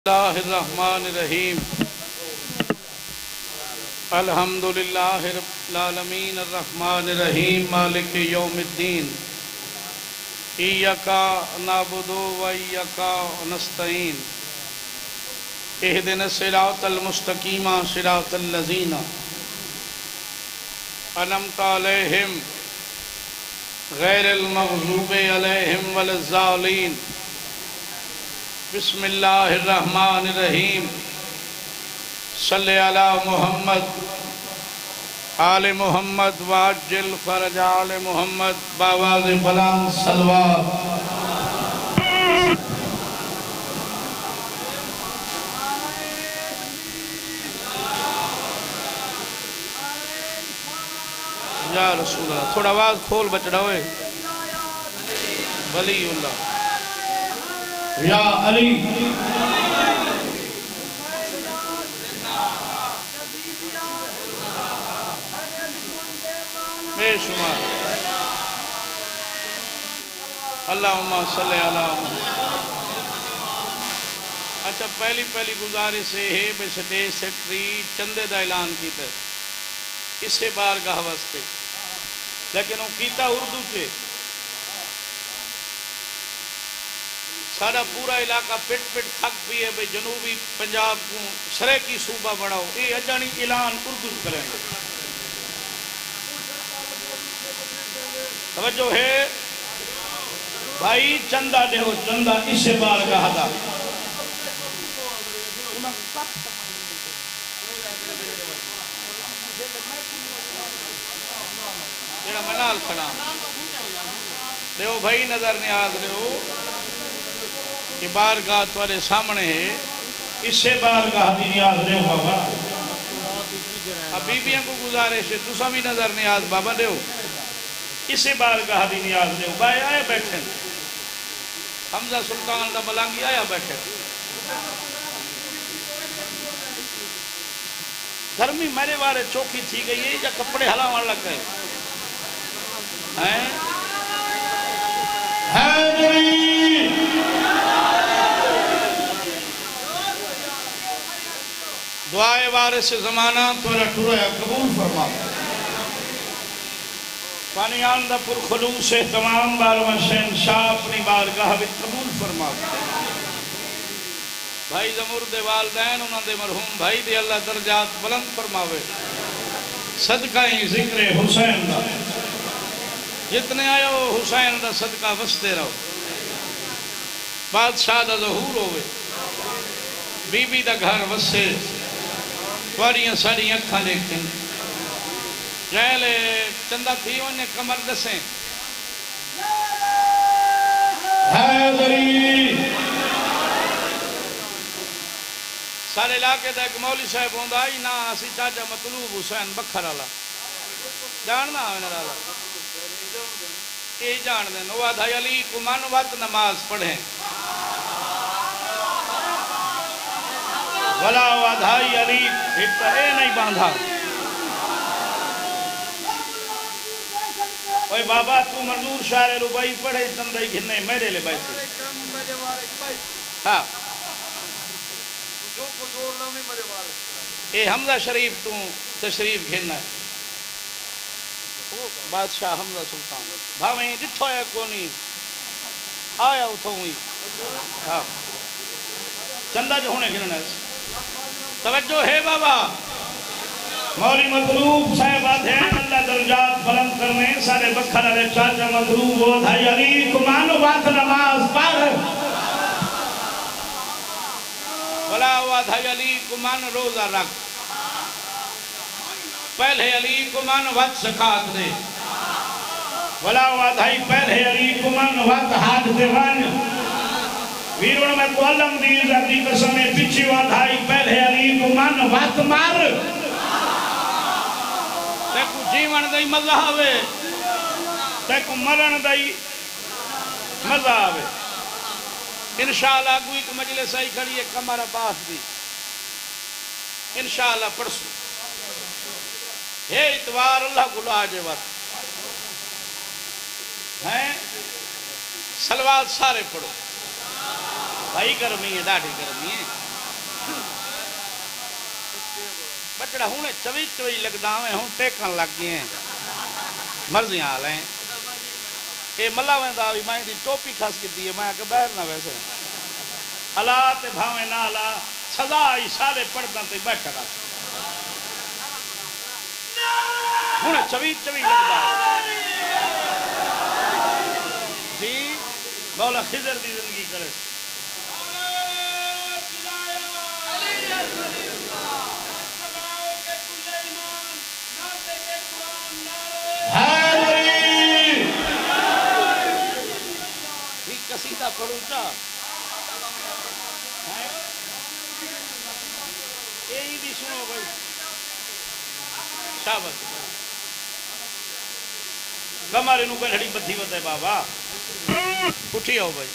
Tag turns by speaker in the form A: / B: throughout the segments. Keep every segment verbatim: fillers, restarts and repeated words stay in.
A: اللہ الرحمن الرحیم الحمدللہ رب العالمین الرحمن الرحیم مالک یوم الدین ایاکا نعبد و ایاکا نستعین اہدنا الصراط المستقیم صراط الذین انعمت علیہم غیر المغضوب علیہم ولا الضالین بسم اللہ الرحمن الرحیم صلی علی محمد آل محمد واجل فرج آل محمد باواز بلند صلوات یا رسول اللہ تھوڑا آواز کھول بچڑا ہوئے ولی اللہ یا علی بے شمار اللہم صلی علی محمد۔ اچھا پہلی پہلی گزارش ہے بے سٹیج سیکٹری چندے دا اعلان کیتا ہے اسے بارگاہ واسطے لیکن وہ کیتا اردو کے سارا پورا علاقہ پٹ پٹ تھک بھی ہے بھئی جنوبی پنجاب کو سریکی صوبہ بڑھاؤ یہ اجانی اعلان اردو کریں گے توجہ ہے بھائی چندہ دے ہو چندہ اسے بارگاہ دا جیڑا منال کھڑا دیو بھائی نظر نیاز دیو کہ بارگاہ تورے سامنے ہے اس سے بارگاہ دی نیاز دیو بابا اب بی بیاں کو گزارش ہے تو سامی نظر نیاز بابا دیو اس سے بارگاہ دی نیاز دیو بھائی آئے بیٹھیں حمزہ سلطان دا ملانگی آیا بیٹھیں گرمی میرے وارے چوکی تھی گئی ہے یا کپڑے ہلاوان لگ گئے ہیں حیدری دعائے وارث زمانہ تورا ٹوریا قبول فرما پانیان دا پر خلوص تمام بارواں شہنشاہ اپنی بارگاہ بھی قبول فرما بھائی زمور دے والدین انہوں دے مرحوم بھائی دے اللہ درجات بلند فرماوے صدقہ ہی ذکر حسین دا جتنے آئے ہو حسین دا صدقہ وستے رہو بادشاہ دا ظہور ہوئے بی بی دا گھر وسے واریاں ساڑی اکھاں دیکھیں جہلے چندہ تھی انہیں کمر دسیں حیدری سارے علاقے دا ایک مولی صاحب ہوندہ آئی نا اسی چاچا مطلوب حسین بکھر اللہ جاننا آئے نرالا یہ جان دیں نواد علی کو مانوات نماز پڑھیں ولا وادھائی علی ایک اے نہیں باندھا اوہ بابا تو منظور شاعر ربائی پڑھے چندائی گھنے میرے لے بیٹھے ہاں اے حمزہ شریف تو تشریف گھننا ہے بادشاہ حمزہ سلطان بھاویں جتھو ہے کونی آیا اتھو ہوئی ہاں چندہ جو ہونے گھننا ہے توجہ ہے بابا مولی مطلوب صاحبات ہیں اللہ درجات بلند کرنے سارے بکھر علیہ چاچا مطلوب و دھائی علی کمانو بات نماز پار ولا و دھائی علی کمان روزہ رکھ پہلے علی کمان وقت سکات دے ولا و دھائی پہلے علی کمان وقت ہاتھ دیوان ویرون میں کو علم دی عزتی قسمیں پچھی وادھائی پہلے علی کو من وقت مار تیکو جیون دائی مزہ آوے تیکو مرن دائی مزہ آوے انشاءاللہ کوئی کو مجلس آئی کھڑی ہے کمارا باس دی انشاءاللہ پرسو ہے اتوار اللہ کو لاجے وقت ہیں سلوات سارے پڑھو بھائی گرمی ہے ڈاڑھی گرمی ہے بچڑا ہوں چوی چوی لگدا میں ہوں ٹیکن لگ گئے ہیں مرضیاں حال ہیں اے ملا ویندا بھی میں دی ٹوپی کھس کی دی میں کہ باہر نہ ویسے اللہ تے بھاویں نہ اللہ سزا ہی سارے پڑھداں تے بیٹھا رہا ہوں چوی چوی لگدا جی مولا خضر دی زندگی کرے قصیدہ پڑھوں چا یہی بھی سنو بھائی شابت گمارے نو کوئی ہڑی بدھی بتا ہے بابا اٹھی آؤ بھائی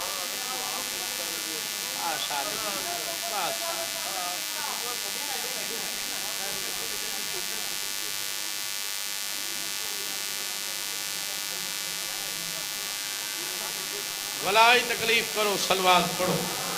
A: ولائی تکلیف کرو سلوات پڑھو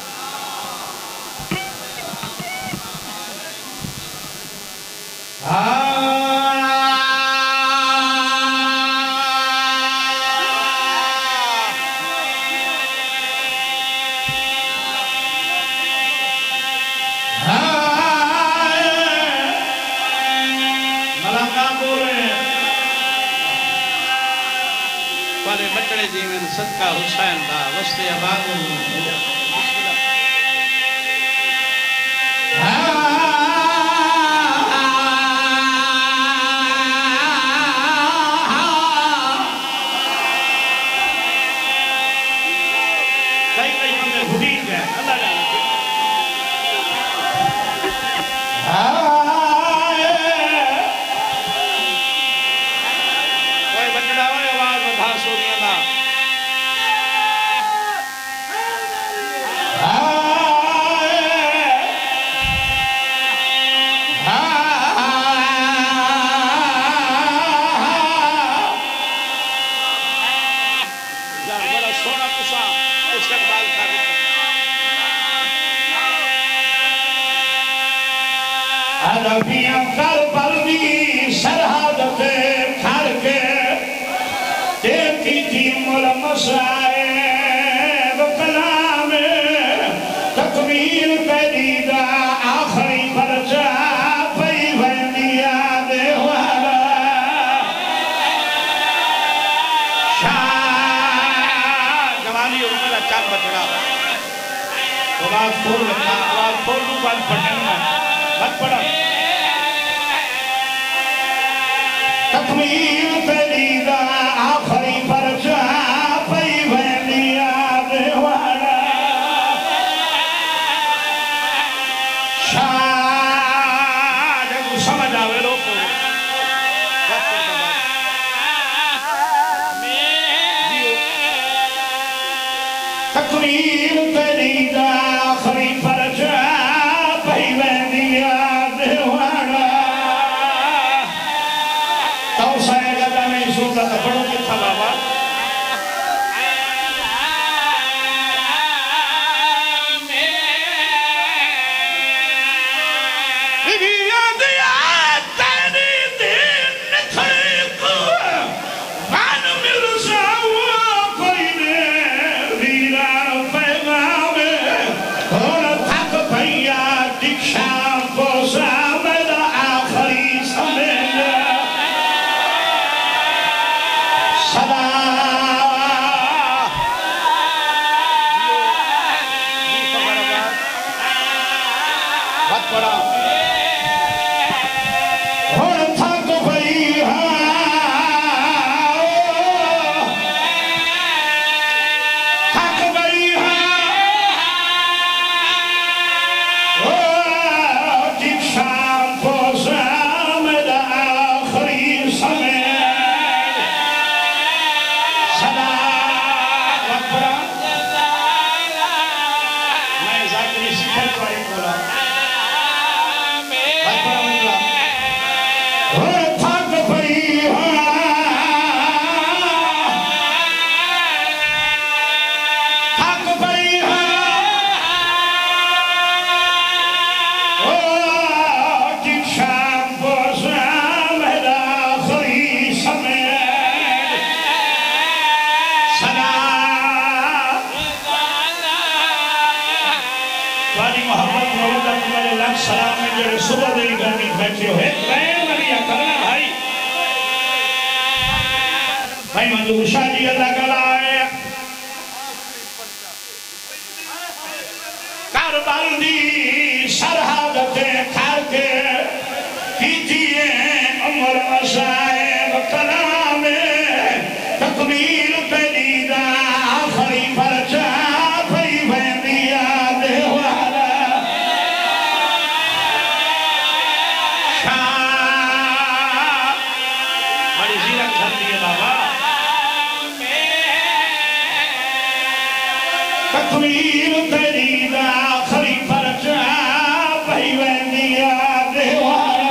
A: بچڑے جی میں صدقہ حسین دا وستے آباد کئی کئی بندے بھٹیج گئے اللہ جانا کوئی بچڑا ہوئے آواز بدھا سو گیا نا بڑا سونا کسا استقبال کر عربیاں کربل دی سرحد پہ کھڑ کے دیکھی تھی مل مسائب کلام تکمیل پیدیدہ آخری برجہ پئی بندیا دیوالا شاہ جوانی عمرہ چار بچڑا آواز کھول رکھنا آواز کھول رو بات پڑھنا بات پڑھا تکمیل پیدیدہ آخری برجہ پئی بندیا دیوالا شاہ جب سمجھ آوے لوگ کو بات پڑھتا بات تکمیل پیدیدہ آخری برجہ پئی بندیا دیوالا تو سائے گا نہیں سوتا تھا پڑھو کتھا بابا شاہ تاری محمد مودت میرے لاکھ سلام میں جڑے صبح دے گرمی بیٹھے ہوئے بین ملیہ کرنا بھائی بھائی منظور شاہ جی اللہ کلا آئے کاربال دی سرحادتیں کھار کے کیجئے عمر مسائب کلام تکمیل پیدیدہ آخری پرچہ پھئی بہنیا دے والا شاہ بڑی زیرت گھر دیئے بابا تکمیل پیدیدہ آخری پرچہ پھئی بہنیا دے والا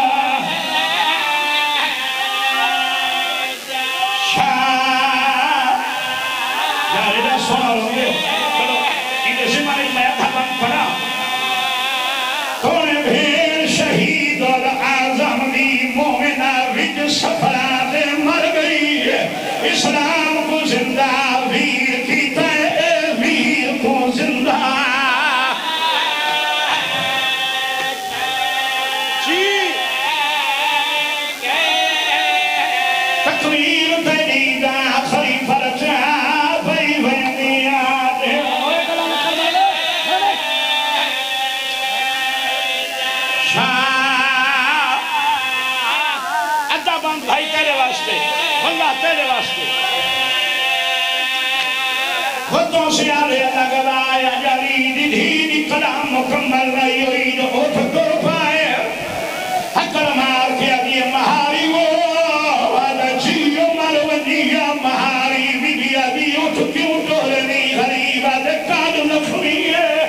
A: سوال ہوں گے چلو انہیں زمانے میں تھا بند پڑا کون بھیر شہید اور آزم دی مومنہ وج سفرات مر گئی اسلام کو زندہ ویر کیتا ہے ویر کو زندہ تکویر تجید آخری پرچہ بھائی تیرے واسطے اللہ تیرے واسطے خودوں سے آلے اللہ گلا یا جلید دھیدی کلام مکمل نہیں ہوئی جو اٹھ کر پائے حکر مار کے ابھی مہاری وہ وعدہ جیو ملونیا مہاری بھی بھی ابھی اٹھ کیوں ٹولنی غریبہ دے کاد نفری ہے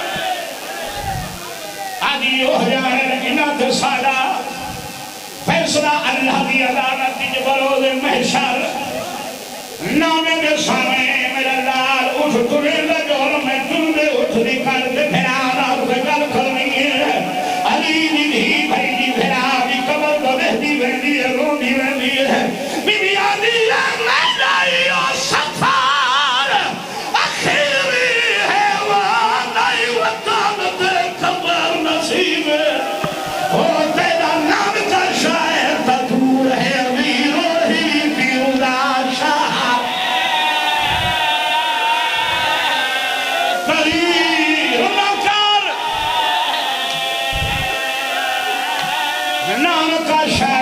A: آدھی ہو جائے انات سادہ فیصلہ اللہ دی عدالت دی بروز محشر نامے دے سامنے میرا لال اٹھ ترے لجور میں تم دے اٹھ دی کر دے پھرانا اسے گل کرنی ہے علی دی بھی بھائی دی پھرا دی قبر دو دہدی بہنی ہے رونی بہنی ہے بی بی آدھی ہے میں نہیں ہو سفار اخیری ہے وہ نہیں وطن دے قبر نصیب ہے نام کا شاہ